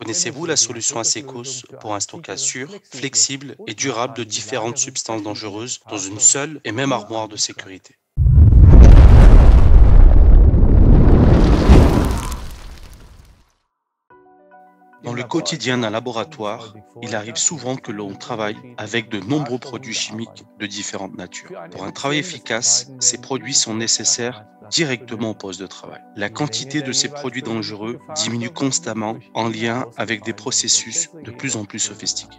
Connaissez-vous la solution Asecos pour un stockage sûr, flexible et durable de différentes substances dangereuses dans une seule et même armoire de sécurité? Dans le quotidien d'un laboratoire, il arrive souvent que l'on travaille avec de nombreux produits chimiques de différentes natures. Pour un travail efficace, ces produits sont nécessaires directement au poste de travail. La quantité de ces produits dangereux diminue constamment en lien avec des processus de plus en plus sophistiqués.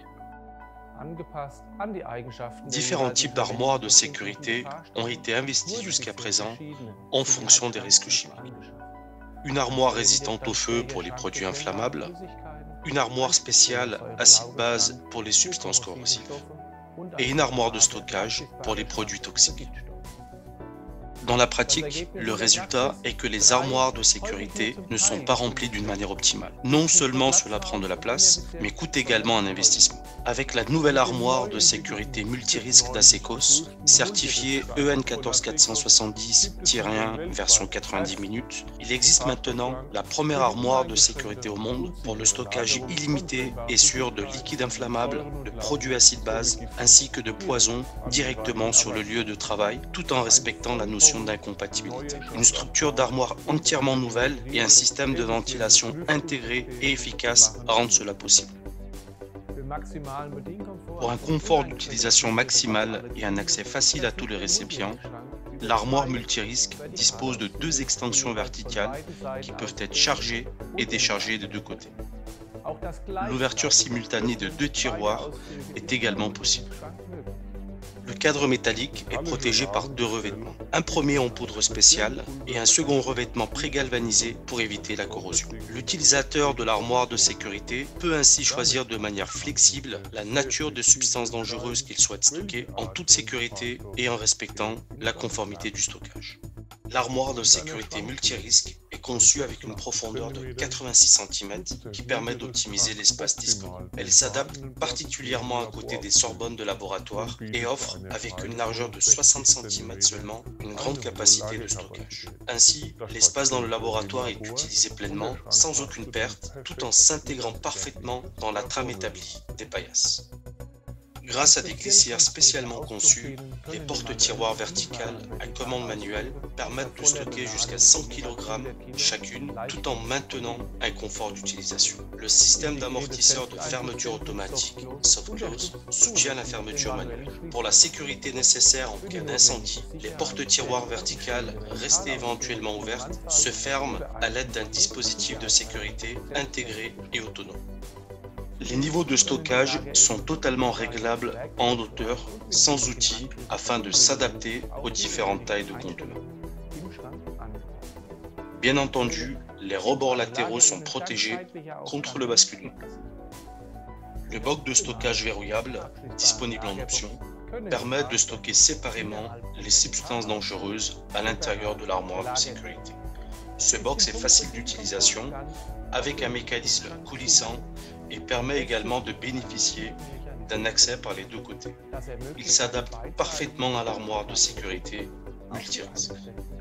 Différents types d'armoires de sécurité ont été investis jusqu'à présent en fonction des risques chimiques. Une armoire résistante au feu pour les produits inflammables, une armoire spéciale acide-base pour les substances corrosives et une armoire de stockage pour les produits toxiques. Dans la pratique, le résultat est que les armoires de sécurité ne sont pas remplies d'une manière optimale. Non seulement cela prend de la place, mais coûte également un investissement. Avec la nouvelle armoire de sécurité multirisque d'Asecos, certifiée EN 14470-1 version 90 minutes, il existe maintenant la première armoire de sécurité au monde pour le stockage illimité et sûr de liquides inflammables, de produits acides base ainsi que de poisons directement sur le lieu de travail, tout en respectant la notion d'incompatibilité. Une structure d'armoire entièrement nouvelle et un système de ventilation intégré et efficace rendent cela possible. Pour un confort d'utilisation maximal et un accès facile à tous les récipients, l'armoire multirisque dispose de deux extensions verticales qui peuvent être chargées et déchargées des deux côtés. L'ouverture simultanée de deux tiroirs est également possible. Le cadre métallique est protégé par deux revêtements, un premier en poudre spéciale et un second revêtement pré-galvanisé pour éviter la corrosion. L'utilisateur de l'armoire de sécurité peut ainsi choisir de manière flexible la nature de substances dangereuses qu'il souhaite stocker en toute sécurité et en respectant la conformité du stockage. L'armoire de sécurité multirisque est conçue avec une profondeur de 86 cm qui permet d'optimiser l'espace disponible. Elle s'adapte particulièrement à côté des Sorbonnes de laboratoire et offre, avec une largeur de 60 cm seulement, une grande capacité de stockage. Ainsi, l'espace dans le laboratoire est utilisé pleinement, sans aucune perte, tout en s'intégrant parfaitement dans la trame établie des paillasses. Grâce à des glissières spécialement conçues, les porte-tiroirs verticales à commande manuelle permettent de stocker jusqu'à 100 kg chacune, tout en maintenant un confort d'utilisation. Le système d'amortisseur de fermeture automatique Soft Close soutient la fermeture manuelle. Pour la sécurité nécessaire en cas d'incendie, les porte-tiroirs verticales restées éventuellement ouvertes se ferment à l'aide d'un dispositif de sécurité intégré et autonome. Les niveaux de stockage sont totalement réglables en hauteur, sans outils, afin de s'adapter aux différentes tailles de contenants. Bien entendu, les rebords latéraux sont protégés contre le basculement. Le boc de stockage verrouillable, disponible en option, permet de stocker séparément les substances dangereuses à l'intérieur de l'armoire de sécurité. Ce box est facile d'utilisation, avec un mécanisme coulissant et permet également de bénéficier d'un accès par les deux côtés. Il s'adapte parfaitement à l'armoire de sécurité multirisque.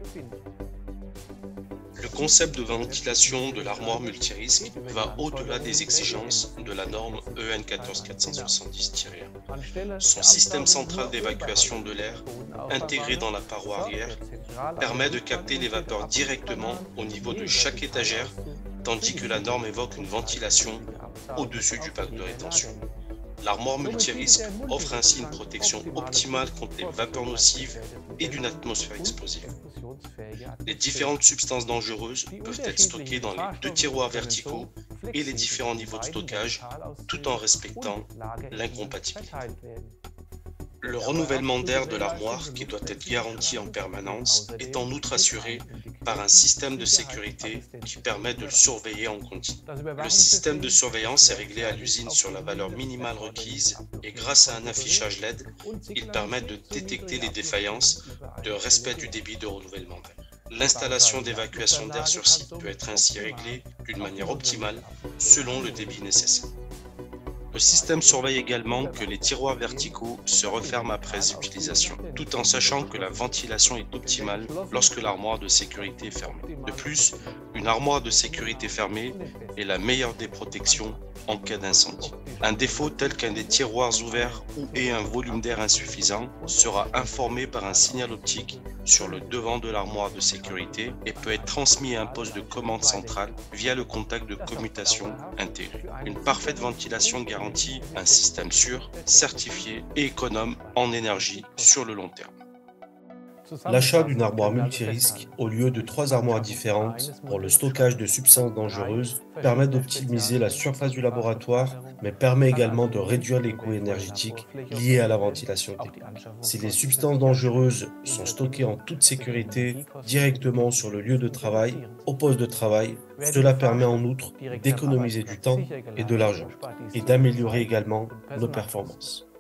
Le concept de ventilation de l'armoire multirisque va au-delà des exigences de la norme EN 14470-1. Son système central d'évacuation de l'air, intégré dans la paroi arrière, permet de capter les vapeurs directement au niveau de chaque étagère, tandis que la norme évoque une ventilation au-dessus du bac de rétention. L'armoire multirisque offre ainsi une protection optimale contre les vapeurs nocives et d'une atmosphère explosive. Les différentes substances dangereuses peuvent être stockées dans les deux tiroirs verticaux et les différents niveaux de stockage, tout en respectant l'incompatibilité. Le renouvellement d'air de l'armoire, qui doit être garanti en permanence, est en outre assuré par un système de sécurité qui permet de le surveiller en continu. Le système de surveillance est réglé à l'usine sur la valeur minimale requise et grâce à un affichage LED, il permet de détecter les défaillances de respect du débit de renouvellement d'air. L'installation d'évacuation d'air sur site peut être ainsi réglée d'une manière optimale selon le débit nécessaire. Le système surveille également que les tiroirs verticaux se referment après utilisation, tout en sachant que la ventilation est optimale lorsque l'armoire de sécurité est fermée. De plus, une armoire de sécurité fermée est la meilleure des protections en cas d'incendie. Un défaut tel qu'un des tiroirs ouverts ou un volume d'air insuffisant sera informé par un signal optique sur le devant de l'armoire de sécurité et peut être transmis à un poste de commande centrale via le contact de commutation intégré. Une parfaite ventilation garantit un système sûr, certifié et économe en énergie sur le long terme. L'achat d'une armoire multirisque au lieu de 3 armoires différentes pour le stockage de substances dangereuses permet d'optimiser la surface du laboratoire, mais permet également de réduire les coûts énergétiques liés à la ventilation technique. Si les substances dangereuses sont stockées en toute sécurité directement sur le lieu de travail, au poste de travail, cela permet en outre d'économiser du temps et de l'argent et d'améliorer également nos performances.